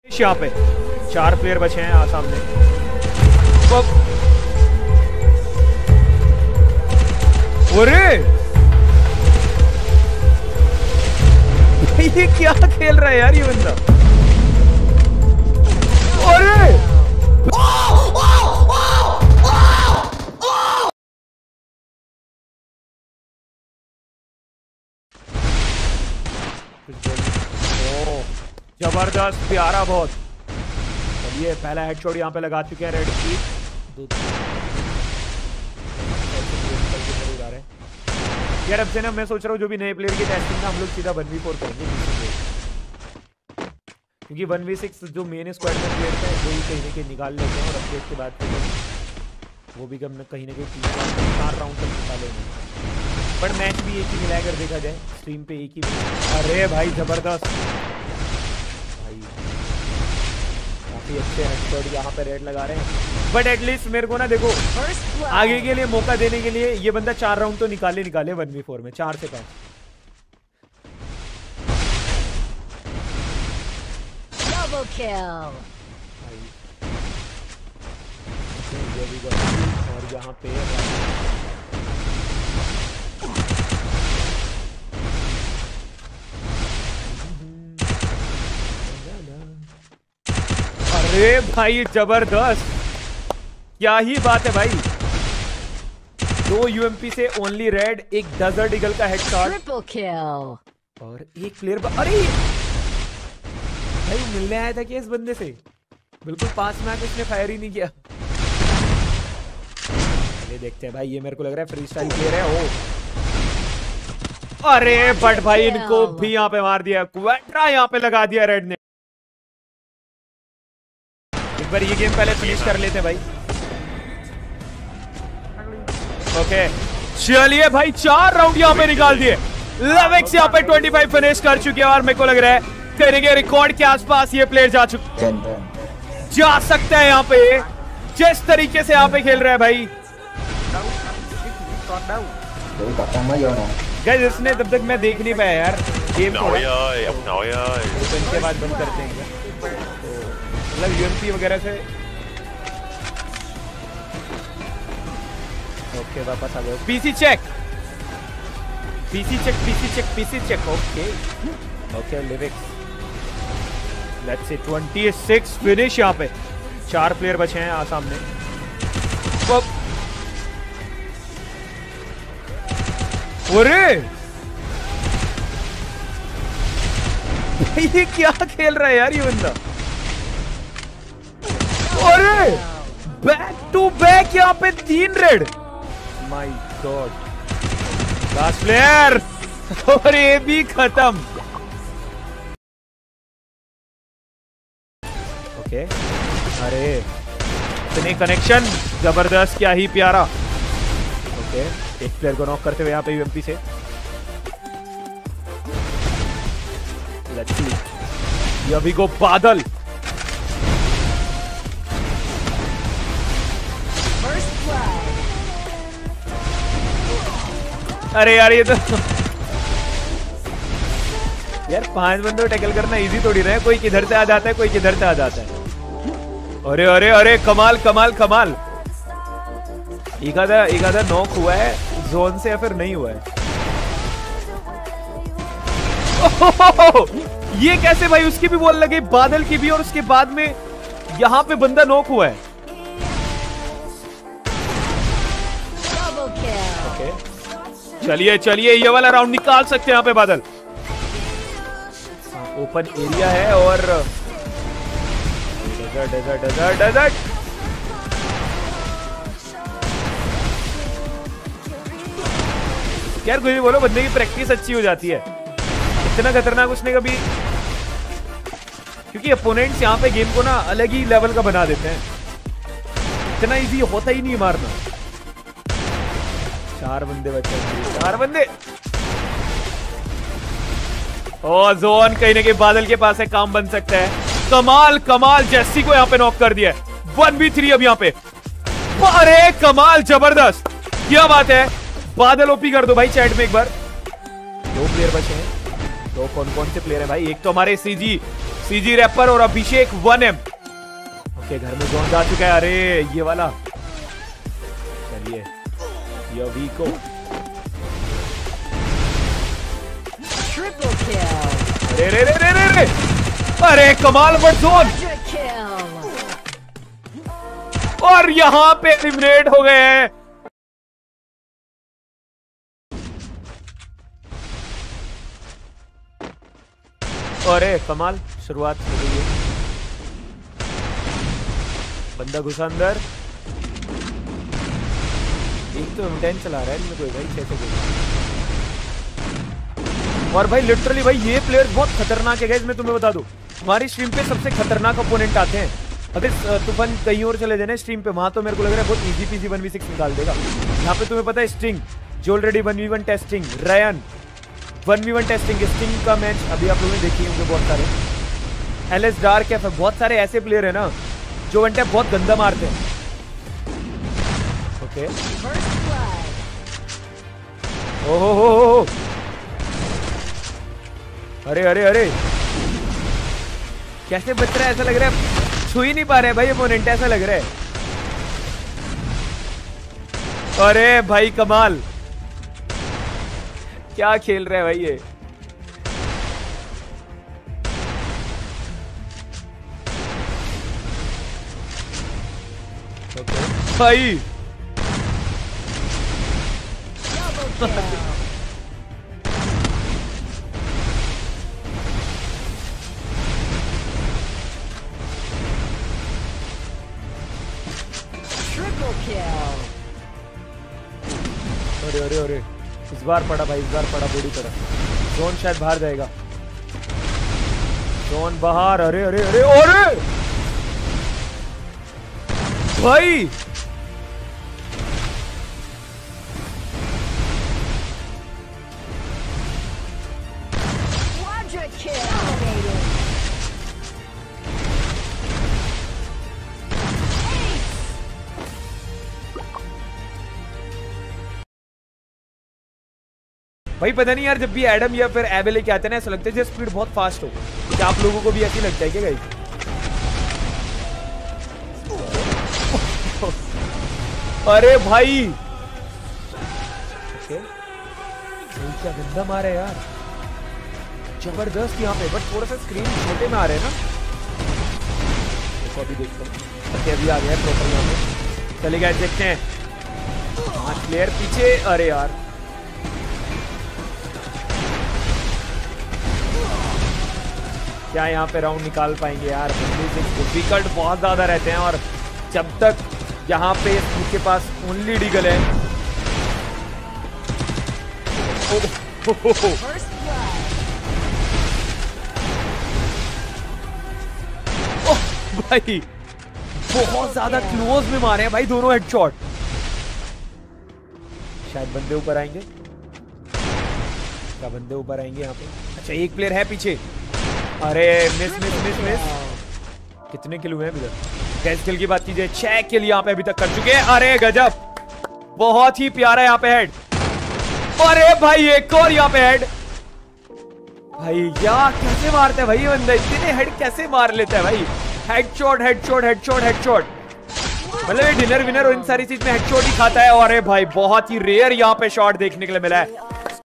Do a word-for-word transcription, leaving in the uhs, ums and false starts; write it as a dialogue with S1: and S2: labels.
S1: यहाँ पे चार प्लेयर बचे हैं आ सामने। अरे ये क्या खेल रहा है यार ये बंदा। अरे जबरदस्त प्यारा बहुत। चलिए पहला हेडशॉट यहाँ पे लगा चुके हैं रेड की। यार अब से ना मैं सोच रहा हूँ जो भी नए प्लेयर की टेस्टिंग ना हम लोग सीधा वन वी फोर करेंगे, क्योंकि वन वी सिक्स जो मेन स्क्वाड में प्लेयर था वो ही कहीं ना कहीं निकाल लेते हैं और अपडेट के बाद फिर वो भी कम कहीं ना कहीं तीन चार राउंड तक निकालेंगे। बट मैच भी एक ही मिला अगर देखा जाए स्ट्रीम पे एक ही। अरे भाई जबरदस्त भाई, काफी अच्छे हेडशॉट यहाँ पे रेड लगा रहे हैं। बट एटलीस्ट मेरे को ना देखो आगे के लिए मौका देने के लिए ये बंदा चार राउंड तो निकाले निकाले वन वी फोर में, चार से पांच।
S2: Double kill.
S1: और यहाँ पे अरे भाई जबरदस्त, क्या ही बात है भाई। दो यूएमपी से ओनली रेड, एक डेजर्ट ईगल का हेडशॉट
S2: Triple kill.
S1: और एक प्लेयर। अरे भाई मिलने आया था क्या इस बंदे से? बिल्कुल पांच मैच इसने फायर ही नहीं किया। चलिए देखते हैं भाई, ये मेरे को लग रहा है फ्री स्टाइल प्लेयर है। ओ अरे बट भाई इनको भी यहाँ पे मार दिया, क्वेट्रा यहाँ पे लगा दिया रेड ने। एक बार ये गेम पहले फिनिश कर लेते भाई। ओके चलिए भाई, चार राउंड यहाँ पे निकाल दिए। लेवेक्स यहाँ पे पच्चीस फिनिश कर चुके हैं और मेरे को लग रहा है करेंगे रिकॉर्ड के आसपास ये प्लेयर जा चुके जा सकते हैं यहाँ पे, जिस तरीके से यहाँ पे खेल रहा है भाई। गाइस इसने तब तक मैं देख नहीं पाया यार गेम को, तो इनके बाद बंद करते हैं तो मतलब यूएमपी वगैरह से। ओके वापस आ गए। PC check PC check PC check PC check. Okay okay lyrics let's see छब्बीस फिनिश। यहाँ पे चार प्लेयर बचे हैं आ सामने। अरे ये क्या खेल रहा है यार ये बंदा। अरे बैक टू बैक यहाँ पे तीन red, my god. Last player और ये भी खत्म। ओके अरे इतने कनेक्शन जबरदस्त, क्या ही प्यारा। ओके एक प्लेयर को नॉक करते हुए यहाँ पे यूएमपी से। लेट्स सी अभी को बादल। अरे यार ये तो यार पांच बंदों टैकल करना इजी थोड़ी रहा है, कोई किधर से आ जाता है कोई किधर से आ जाता है। अरे अरे अरे कमाल कमाल कमाल। एक आधा एक आधा नॉक हुआ है जोन से या फिर नहीं हुआ है। ये कैसे भाई, उसकी भी बॉल लगी बादल की भी और उसके बाद में यहां पे बंदा नॉक हुआ है। ओके चलिए चलिए ये वाला राउंड निकाल सकते हैं यहाँ पे बादल। ओपन एरिया है और डेजर्ट डेजर्ट डेजर्ट डेजर्ट। यार कोई भी बोलो बंदे की प्रैक्टिस अच्छी हो जाती है। इतना खतरनाक उसने कभी, क्योंकि अपोनेंट्स यहाँ पे गेम को ना अलग ही लेवल का बना देते हैं, इतना इजी होता ही नहीं मारना। चार बंदे बचे, चार बंदे। ओ जोन कहीं ना कहीं बादल के पास है, काम बन सकता है। कमाल कमाल, जेसी को यहाँ पे नॉक कर दिया। वन बी थ्री अब यहाँ पे। अरे कमाल जबरदस्त, क्या बात है। बादल ओपी कर दो भाई चैट में एक बार। दो प्लेयर बचे हैं, तो कौन कौन से प्लेयर है भाई? एक तो हमारे सीजी सीजी रैपर और अभिषेक वन एम। ओके घर में जोन जा चुका है। अरे ये वाला चलिए ये वीको
S2: Triple kill.
S1: अरे रे रे रे रे रे अरे कमाल वन जोन
S2: Quadra kill.
S1: और यहां पे एलिमिनेट हो गए हैं। अरे कमाल शुरुआत हो गई है। बंदा घुसा अंदर। एक तो एम चला रहा है इनमें कोई भाई कैसे बोल। और भाई लिटरली भाई ये प्लेयर बहुत खतरनाक है गाइस। मैं तुम्हें बता दूं हमारी स्ट्रीम पे सबसे खतरनाक अपोनेंट आते हैं। अगर तूफान कहीं और चले जाए स्ट्रीम पे वहां तो मेरे को लग रहा है बहुत easy PG one v six निकाल देगा। यहाँ पे तुम्हें पता है स्टिंग जो already one v one testing, Ryan one v one testing, Sting का मैच अभी आप लोगों ने देखी होंगे बहुत सारे। एलएस डार्क है, बहुत सारे ऐसे प्लेयर है ना जो वन टैप बहुत गंदा मारते हैं। ओके ओहो हो हो अरे अरे अरे कैसे बच रहा है। ऐसा लग रहा है छू ही नहीं पा रहे भाई अपोनेंट, ऐसा लग रहा है। अरे भाई कमाल क्या खेल रहा है भाई ये। ओके भाई अरे अरे अरे इस बार पड़ा भाई, इस बार पड़ा बूढ़ी पड़ा। जोन शायद बाहर जाएगा। जोन बाहर। अरे अरे अरे अरे भाई
S2: Quadra kill.
S1: भाई पता नहीं यार जब भी एडम या फिर एबे लेके आते हैं ना ऐसा लगता है जैसे स्पीड बहुत फास्ट हो। क्या आप लोगों को भी ऐसी लगता है क्या गाइस? अरे भाई ओके क्या गंदा मारा है यार, जबरदस्त यहाँ पे। बट थोड़ा सा स्क्रीन छोटे में आ रहे हैं ना। देखो अभी देखता हूँ ओके अभी आ गया प्रॉपर यहाँ पे। चले गए देखते हैं पांच प्लेयर पीछे। अरे यार क्या यहाँ पे राउंड निकाल पाएंगे यार। डिफिकल्ट बहुत ज्यादा रहते हैं और जब तक यहाँ पे इसके पास ओनली डीगल है। ओ, ओ, ओ, ओ, ओ, भाई बहुत ज्यादा क्लोज में मारे हैं भाई दोनों हेडशॉट। शायद बंदे ऊपर आएंगे। क्या बंदे ऊपर आएंगे यहाँ पे? अच्छा एक प्लेयर है पीछे। अरे मिस मिस मिस मिस। कितने किल हुए हैं अभी तक? गैस किल की बात कीजिए, छह किल यहाँ पे अभी तक कर चुके हैं। अरे गजब बहुत ही प्यारा यहाँ पे हेड। अरे भाई एक और यहाँ पे हेड। भाई यार कैसे मारते हैं भाई ये बंदा, इतने हेड कैसे मार लेता है भाई। हेडशॉट हेडशॉट हेडशॉट हेडशॉट, मतलब ये डिनर विनर और इन सारी चीज में हेडशॉट ही खाता है। अरे भाई बहुत ही रेयर यहाँ पे शॉट देखने के लिए मिला है।